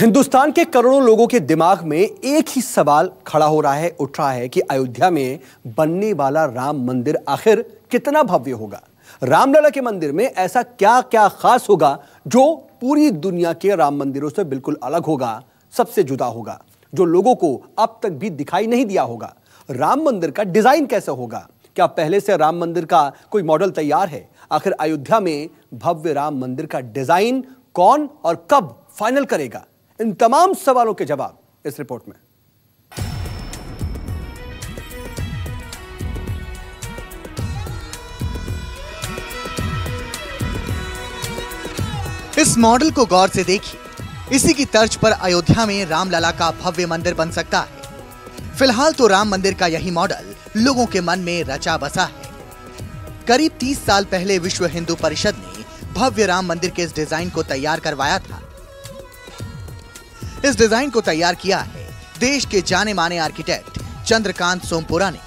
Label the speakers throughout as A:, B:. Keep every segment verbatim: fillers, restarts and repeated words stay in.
A: हिंदुस्तान के करोड़ों लोगों के दिमाग में एक ही सवाल खड़ा हो रहा है, उठ रहा है कि अयोध्या में बनने वाला राम मंदिर आखिर कितना भव्य होगा। रामलला के मंदिर में ऐसा क्या क्या खास होगा जो पूरी दुनिया के राम मंदिरों से बिल्कुल अलग होगा, सबसे जुदा होगा, जो लोगों को अब तक भी दिखाई नहीं दिया होगा। राम मंदिर का डिजाइन कैसा होगा? क्या पहले से राम मंदिर का कोई मॉडल तैयार है? आखिर अयोध्या में भव्य राम मंदिर का डिजाइन कौन और कब फाइनल करेगा? इन तमाम सवालों के जवाब इस रिपोर्ट में।
B: इस मॉडल को गौर से देखिए। इसी की तर्ज पर अयोध्या में रामलला का भव्य मंदिर बन सकता है। फिलहाल तो राम मंदिर का यही मॉडल लोगों के मन में रचा बसा है। करीब तीस साल पहले विश्व हिंदू परिषद ने भव्य राम मंदिर के इस डिजाइन को तैयार करवाया था। इस डिजाइन को तैयार किया है देश के जाने माने आर्किटेक्ट चंद्रकांत सोमपुरा ने।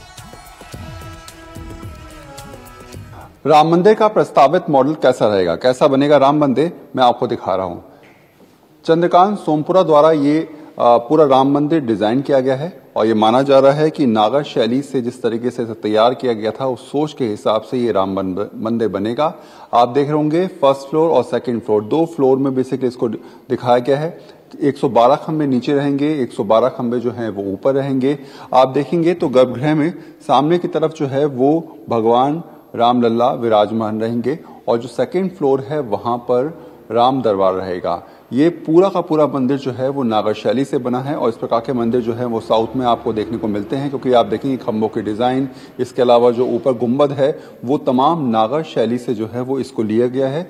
C: राम मंदिर का प्रस्तावित मॉडल कैसा रहेगा, कैसा बनेगा राम मंदिर, मैं आपको दिखा रहा हूं। चंद्रकांत सोमपुरा द्वारा ये पूरा राम मंदिर डिजाइन किया गया है और ये माना जा रहा है कि नागर शैली से जिस तरीके से तैयार किया गया था उस सोच के हिसाब से ये राम मंदिर बनेगा। आप देख रहे होंगे फर्स्ट फ्लोर और सेकंड फ्लोर, दो फ्लोर में बेसिकली इसको दिखाया गया है। एक सौ बारह खंबे नीचे रहेंगे, एक सौ बारह खंबे जो हैं वो ऊपर रहेंगे। आप देखेंगे तो गर्भगृह में सामने की तरफ जो है वो भगवान रामलला विराजमान रहेंगे और जो सेकंड फ्लोर है वहां पर राम दरबार रहेगा। ये पूरा का पूरा मंदिर जो है वो नागर शैली से बना है और इस प्रकार के मंदिर जो है वो साउथ में आपको देखने को मिलते हैं, क्योंकि आप देखेंगे खंभों की डिजाइन, इसके अलावा जो ऊपर गुंबद है वो तमाम नागर शैली से जो है वो इसको लिया गया है।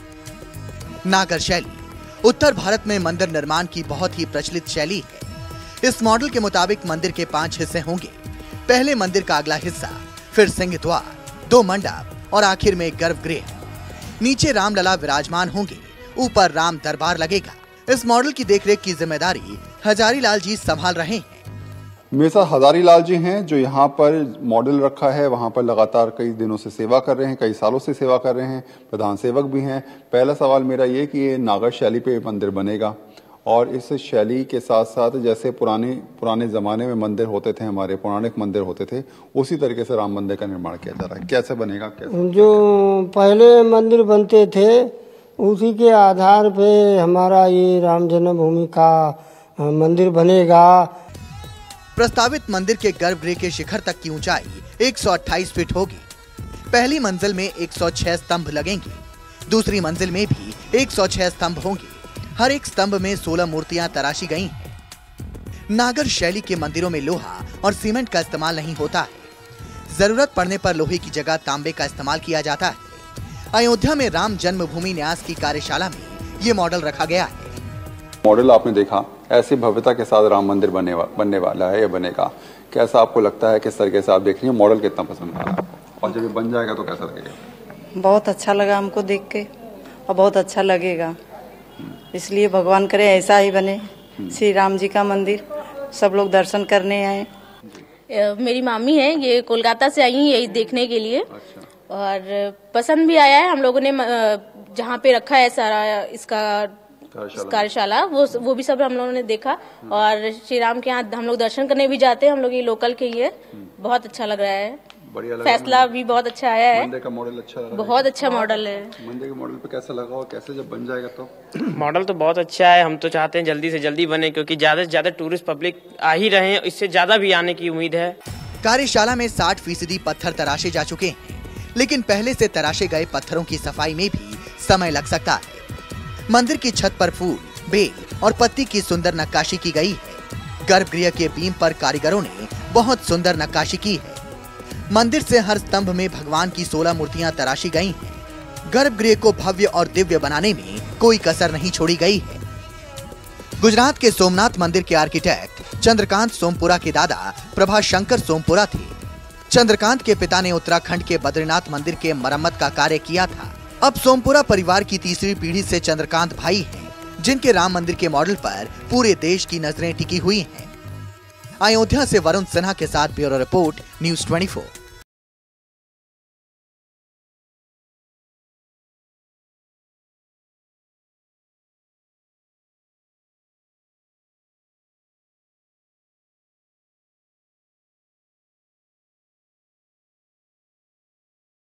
B: नागर शैली उत्तर भारत में मंदिर निर्माण की बहुत ही प्रचलित शैली है। इस मॉडल के मुताबिक मंदिर के पांच हिस्से होंगे। पहले मंदिर का अगला हिस्सा, फिर सिंह द्वार, दो मंडप और आखिर में गर्भगृह। नीचे रामलला विराजमान होंगे, ऊपर राम दरबार लगेगा। इस मॉडल की देखरेख की जिम्मेदारी हजारी लाल जी संभाल रहे हैं।
C: मेरे साथ हजारी लाल जी हैं जो यहाँ पर मॉडल रखा है, वहाँ पर लगातार कई दिनों से सेवा कर रहे हैं, कई सालों से सेवा कर रहे हैं, प्रधान सेवक भी हैं। पहला सवाल मेरा ये कि ये नागर शैली पे मंदिर बनेगा और इस शैली के साथ साथ जैसे पुराने पुराने जमाने में मंदिर होते थे, हमारे पौराणिक मंदिर होते थे, उसी तरीके से राम मंदिर का निर्माण किया जा रहा है। कैसे बनेगा? कैसे?
D: जो पहले मंदिर बनते थे उसी के आधार पे हमारा ये राम जन्मभूमि का मंदिर बनेगा।
B: प्रस्तावित मंदिर के गर्भगृह के शिखर तक की ऊंचाई एक सौ अट्ठाईस फीट होगी। पहली मंजिल में एक सौ छह स्तंभ लगेंगे, दूसरी मंजिल में भी एक सौ छह स्तंभ होंगे। हर एक स्तंभ में सोलह मूर्तियां तराशी गई हैं। नागर शैली के मंदिरों में लोहा और सीमेंट का इस्तेमाल नहीं होता है। जरूरत पड़ने पर लोहे की जगह तांबे का इस्तेमाल किया जाता है। अयोध्या में राम जन्मभूमि न्यास की कार्यशाला में ये मॉडल रखा गया है।
C: मॉडल आपने देखा, ऐसी भव्यता के साथ राम मंदिर बनने वा, बनने वाला है, ये बनेगा। कैसा आपको लगता है, किस तरीके से आप देख रही हैं? मॉडल कितना पसंद आ रहा है आपको और जब ये बन जाएगा तो कैसा लगेगा?
E: बहुत अच्छा लगा हमको देख के और बहुत अच्छा लगेगा, इसलिए भगवान करे ऐसा ही बने। श्री राम जी का मंदिर सब लोग दर्शन करने आए।
F: मेरी मामी है, ये कोलकाता से आई है यही देखने के लिए। अच्छा। और पसंद भी आया है। हम लोगों ने जहाँ पे रखा है सारा इसका कार्यशाला, वो वो भी सब हम लोगों ने देखा और श्री राम के यहाँ हम लोग दर्शन करने भी जाते हैं। हम लोग ये लोकल के ही है। बहुत अच्छा लग रहा है, फैसला भी बहुत अच्छा आया है।
C: मंदिर का मॉडल अच्छा लगा,
F: बहुत अच्छा मॉडल है।
C: मंदिर के मॉडल पे कैसा लगा और कैसे जब बन जाएगा तो?
G: मॉडल तो बहुत अच्छा है। हम तो चाहते हैं जल्दी से जल्दी बने, क्योंकि ज्यादा से ज्यादा टूरिस्ट पब्लिक आ ही रहे हैं, इससे ज्यादा भी आने की उम्मीद है।
B: कार्यशाला में साठ फीसदी पत्थर तराशे जा चुके हैं, लेकिन पहले से तराशे गए पत्थरों की सफाई में भी समय लग सकता है। मंदिर की छत पर फूल, बेल और पत्ती की सुंदर नक्काशी की गई है। गर्भगृह के बीम पर कारीगरों ने बहुत सुंदर नक्काशी की है। मंदिर से हर स्तंभ में भगवान की सोलह मूर्तियां तराशी गई हैं। गर्भगृह को भव्य और दिव्य बनाने में कोई कसर नहीं छोड़ी गई है। गुजरात के सोमनाथ मंदिर के आर्किटेक्ट चंद्रकांत सोमपुरा के दादा प्रभाशंकर सोमपुरा थे। चंद्रकांत के पिता ने उत्तराखंड के बद्रीनाथ मंदिर के मरम्मत का कार्य किया था। अब सोमपुरा परिवार की तीसरी पीढ़ी से चंद्रकांत भाई हैं, जिनके राम मंदिर के मॉडल पर पूरे देश की नजरें टिकी हुई हैं। अयोध्या से वरुण सिन्हा के साथ ब्यूरो रिपोर्ट, न्यूज़ चौबीस।